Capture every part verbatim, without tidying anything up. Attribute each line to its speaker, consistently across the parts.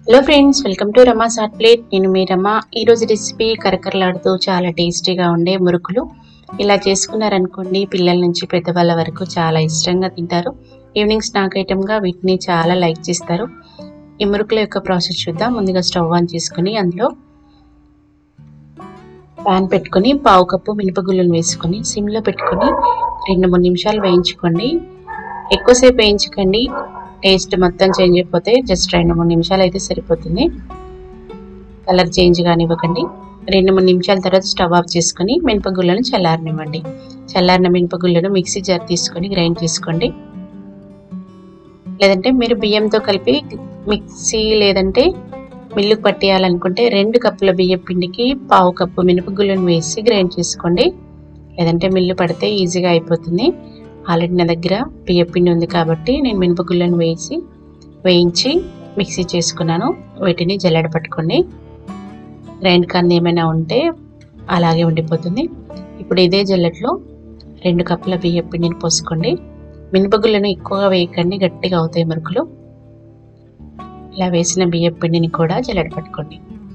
Speaker 1: Hello friends, welcome to Rama's hot plate. నేను మీ రమ. ఈరోజు రెసిపీ కరకరలాడుతూ చాలా టేస్టీగా ఉండే మురుకులు. ఇలా చేసుకున్నారనుకోండి, పిల్లల నుంచి పెద్దవాళ్ళ వరకు చాలా ఇష్టంగా తింటారు. ఈవినింగ్ స్నాక్ ఐటమ్గా వీటిని చాలా లైక్ చేస్తారు. ఈ మురుకుల యొక్క ప్రాసెస్ చూద్దాం. ముందుగా స్టవ్ ఆన్ చేసుకుని అందులో ప్యాన్ పెట్టుకొని పావు కప్పు మినపగుళ్ళను వేసుకొని సిమ్లో పెట్టుకొని రెండు మూడు నిమిషాలు వేయించుకోండి. ఎక్కువసేపు వేయించకండి, టేస్ట్ మొత్తం చేంజ్ అయిపోతే జస్ట్ రెండు మూడు నిమిషాలు అయితే సరిపోతుంది. కలర్ చేంజ్ కానివ్వకండి. రెండు మూడు నిమిషాల తర్వాత స్టవ్ ఆఫ్ చేసుకొని మినపగుళ్ళను చల్లారనివ్వండి. చల్లారిన మినపగుళ్ళను మిక్సీ జార్ తీసుకొని గ్రైండ్ చేసుకోండి. లేదంటే మీరు బియ్యంతో కలిపి మిక్సీ లేదంటే మిల్లుకు పట్టేయాలనుకుంటే రెండు కప్పుల బియ్యం పిండికి పావు కప్పు మినపగుళ్ళను వేసి గ్రైండ్ చేసుకోండి. లేదంటే మిల్లు పడితే ఈజీగా అయిపోతుంది. ఆల్రెడీ నా దగ్గర బియ్యం పిండి ఉంది కాబట్టి నేను మినపగుళ్ళను వేసి వేయించి మిక్సీ చేసుకున్నాను. వీటిని జల్లెడ పట్టుకోండి. గ్రైండ్ కానీ ఏమైనా ఉంటే అలాగే ఉండిపోతుంది. ఇప్పుడు ఇదే జల్లెడలో రెండు కప్పుల బియ్యం పిండిని పోసుకోండి. మినపగుళ్ళను ఎక్కువగా వేయకండి, గట్టిగా అవుతాయి మురుకులు. ఇలా వేసిన బియ్యం పిండిని కూడా జల్లెడ పట్టుకోండి.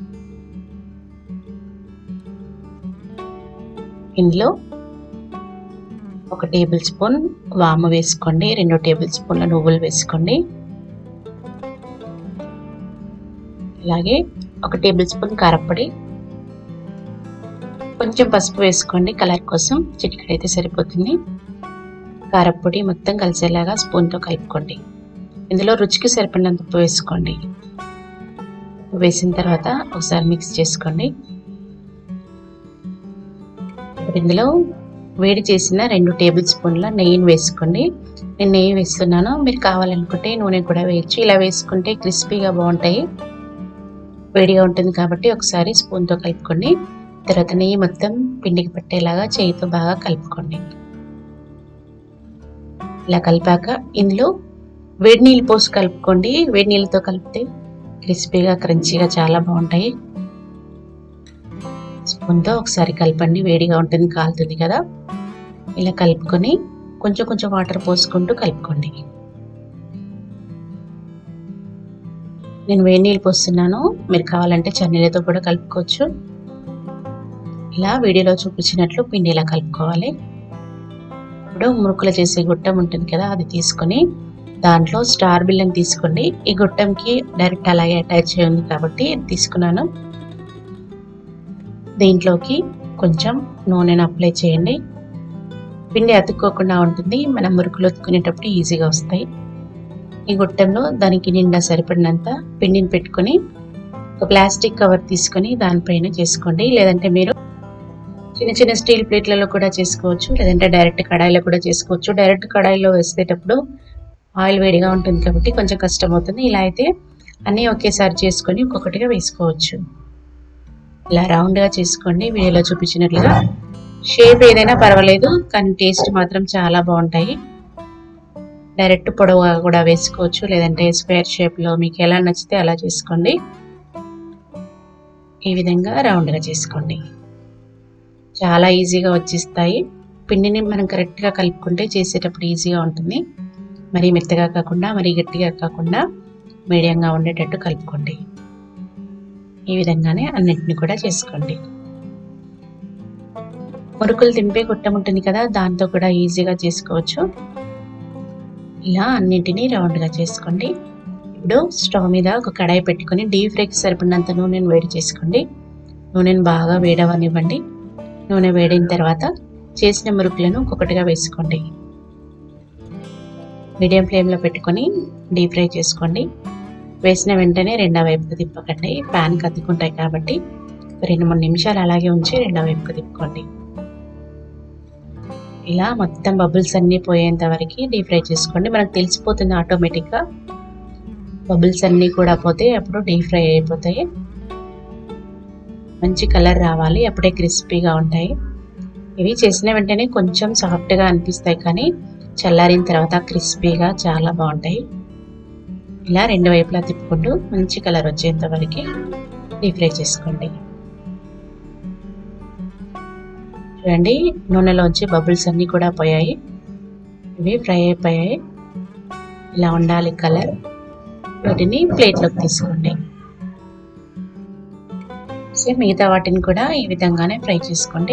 Speaker 1: ఇందులో ఒక టేబుల్ స్పూన్ వాము వేసుకోండి. రెండు టేబుల్ స్పూన్ల నువ్వులు వేసుకోండి. అలాగే ఒక టేబుల్ స్పూన్ కారపొడి, కొంచెం పసుపు వేసుకోండి కలర్ కోసం. చిటికెడు అయితే సరిపోతుంది. కారపొడి మొత్తం కలిసేలాగా స్పూన్తో కలుపుకోండి. ఇందులో రుచికి సరిపడినంత ఉప్పు వేసుకోండి. వేసిన తర్వాత ఒకసారి మిక్స్ చేసుకోండి. ఇందులో వేడి చేసిన రెండు టేబుల్ స్పూన్ల నెయ్యిని వేసుకోండి. నేను నెయ్యి వేస్తున్నాను, మీరు కావాలనుకుంటే నూనె కూడా వేయచ్చు. ఇలా వేసుకుంటే క్రిస్పీగా బాగుంటాయి. వేడిగా ఉంటుంది కాబట్టి ఒకసారి స్పూన్తో కలుపుకోండి. తర్వాత నెయ్యి మొత్తం పిండికి పట్టేలాగా చేయితో బాగా కలుపుకోండి. ఇలా కలిపాక ఇందులో వేడి నీళ్ళు పోసి కలుపుకోండి. వేడి నీళ్ళతో కలిపితే క్రిస్పీగా క్రంచీగా చాలా బాగుంటాయి. స్పూన్తో ఒకసారి కలపండి. వేడిగా ఉంటుంది, కాలుతుంది కదా. ఇలా కలుపుకొని కొంచెం కొంచెం వాటర్ పోసుకుంటూ కలుపుకోండి. నేను వేడి నీళ్ళు పోస్తున్నాను, మీరు కావాలంటే చన్నీళ్ళతో కూడా కలుపుకోవచ్చు. ఇలా వీడియోలో చూపించినట్లు పిండి ఇలా కలుపుకోవాలి. ఇప్పుడు మురుకులు చేసే గుట్టం ఉంటుంది కదా, అది తీసుకొని దాంట్లో స్టార్ బిల్లం తీసుకోండి. ఈ గుట్టంకి డైరెక్ట్ అలాగే అటాచ్ అయి ఉంది కాబట్టి తీసుకున్నాను. దీంట్లోకి కొంచెం నూనెను అప్లై చేయండి. పిండి అతుక్కోకుండా ఉంటుంది. మనం మురుకులు ఒత్తుకునేటప్పుడు ఈజీగా వస్తాయి. ఈ గుట్టంలో దానికి నిండా సరిపడినంత పిండిని పెట్టుకొని ఒక ప్లాస్టిక్ కవర్ తీసుకొని దానిపైన చేసుకోండి. లేదంటే మీరు చిన్న చిన్న స్టీల్ ప్లేట్లలో కూడా చేసుకోవచ్చు, లేదంటే డైరెక్ట్ కడాయిలో కూడా చేసుకోవచ్చు. డైరెక్ట్ కడాయిలో వేసేటప్పుడు ఆయిల్ వేడిగా ఉంటుంది కాబట్టి కొంచెం కష్టం అవుతుంది. ఇలా అయితే అన్నీ ఒకేసారి చేసుకొని ఒక్కొక్కటిగా వేసుకోవచ్చు. ఇలా రౌండ్గా చేసుకోండి. వీడియోలో చూపించినట్లుగా షేప్ ఏదైనా పర్వాలేదు, కానీ టేస్ట్ మాత్రం చాలా బాగుంటాయి. డైరెక్ట్ పొడవుగా కూడా వేసుకోవచ్చు, లేదంటే స్క్వేర్ షేప్లో మీకు ఎలా నచ్చితే అలా చేసుకోండి. ఈ విధంగా రౌండ్గా చేసుకోండి. చాలా ఈజీగా వచ్చేస్తాయి. పిండిని మనం కరెక్ట్గా కలుపుకుంటే చేసేటప్పుడు ఈజీగా ఉంటుంది. మరీ మెత్తగా కాకుండా మరీ గట్టిగా కాకుండా మీడియంగా ఉండేటట్టు కలుపుకోండి. ఈ విధంగానే అన్నింటిని కూడా చేసుకోండి. మురుకులు తింపే గుట్టం ఉంటుంది కదా, దాంతో కూడా ఈజీగా చేసుకోవచ్చు. ఇలా అన్నింటినీ రౌండ్గా చేసుకోండి. ఇప్పుడు స్టవ్ మీద ఒక కడాయి పెట్టుకొని డీప్ ఫ్రైకి సరిపడినంత నూనెను వేడి చేసుకోండి. నూనెను బాగా వేడవనివ్వండి. నూనె వేడిన తర్వాత చేసిన మురుకులను ఒక్కొక్కటిగా వేసుకోండి. మీడియం ఫ్లేమ్లో పెట్టుకొని డీప్ ఫ్రై చేసుకోండి. వేసిన వెంటనే రెండో వైపుకు తిప్పకండి, ప్యాన్కి అతుక్కుంటాయి కాబట్టి రెండు మూడు నిమిషాలు అలాగే ఉంచి రెండో వైపుకు తిప్పుకోండి. ఇలా మొత్తం బబుల్స్ అన్నీ పోయేంత వరకు డీప్ ఫ్రై చేసుకోండి. మనకు తెలిసిపోతుంది ఆటోమేటిక్గా. బబుల్స్ అన్నీ కూడా పోతే అప్పుడు డీప్ ఫ్రై అయిపోతాయి. మంచి కలర్ రావాలి, అప్పుడే క్రిస్పీగా ఉంటాయి. ఇవి చేసిన వెంటనే కొంచెం సాఫ్ట్గా అనిపిస్తాయి, కానీ చల్లారిన తర్వాత క్రిస్పీగా చాలా బాగుంటాయి. ఇలా రెండు వైపులా తిప్పుకుంటూ మంచి కలర్ వచ్చేంత వరకు డీప్ ఫ్రై చేసుకోండి. చూడండి, నూనెలోంచి బబుల్స్ అన్నీ కూడా పోయాయి. ఇవి ఫ్రై అయిపోయాయి. ఇలా ఉండాలి కలర్. వీటిని ప్లేట్లోకి తీసుకోండి. సో మిగతా వాటిని కూడా ఈ విధంగానే ఫ్రై చేసుకోండి.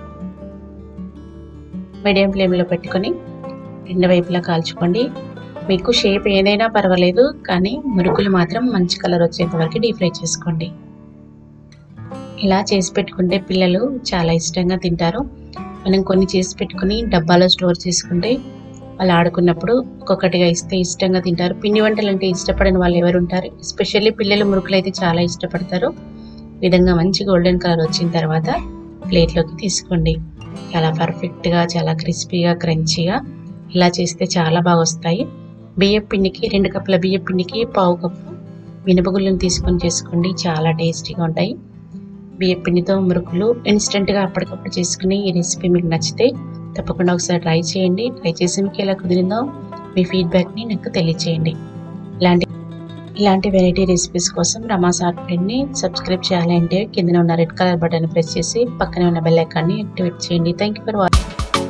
Speaker 1: మీడియం ఫ్లేమ్లో పెట్టుకొని రెండు వైపులా కాల్చుకోండి. మీకు షేప్ ఏదైనా పర్వాలేదు, కానీ మురుకులు మాత్రం మంచి కలర్ వచ్చేంత వరకు డీప్ ఫ్రై చేసుకోండి. ఇలా చేసి పెట్టుకుంటే పిల్లలు చాలా ఇష్టంగా తింటారు. మనం కొన్ని చేసి పెట్టుకుని డబ్బాలో స్టోర్ చేసుకుంటే వాళ్ళు ఆడుకున్నప్పుడు ఒక్కొక్కటిగా ఇస్తే ఇష్టంగా తింటారు. పిండి వంటలు అంటే ఇష్టపడని వాళ్ళు ఎవరు ఉంటారు? ఎస్పెషల్లీ పిల్లలు మురుకులు అయితే చాలా ఇష్టపడతారు. ఈ విధంగా మంచి గోల్డెన్ కలర్ వచ్చిన తర్వాత ప్లేట్లోకి తీసుకోండి. చాలా పర్ఫెక్ట్గా, చాలా క్రిస్పీగా, క్రంచీగా ఇలా చేస్తే చాలా బాగా వస్తాయి. బియ్యం పిండికి రెండు కప్పుల బియ్యం పిండికి పావు కప్పు మినపగుళ్ళను తీసుకొని చేసుకోండి. చాలా టేస్టీగా ఉంటాయి. బియ్యం పిండితో మురుకులు ఇన్స్టెంట్గా అప్పటికప్పుడు చేసుకుని ఈ రెసిపీ మీకు నచ్చితే తప్పకుండా ఒకసారి ట్రై చేయండి. ట్రై చేసి మీకు ఎలా కుదిరిందో మీ ఫీడ్బ్యాక్ని నాకు తెలియచేయండి. ఇలాంటి ఇలాంటి వెరైటీ రెసిపీస్ కోసం రమాస్ ఆర్ట్ ప్రింట్ని సబ్స్క్రైబ్ చేయాలంటే కింద ఉన్న రెడ్ కలర్ బటన్ ప్రెస్ చేసి పక్కనే ఉన్న బెల్ ఐకాన్ని యాక్టివేట్ చేయండి. Thank you for watching.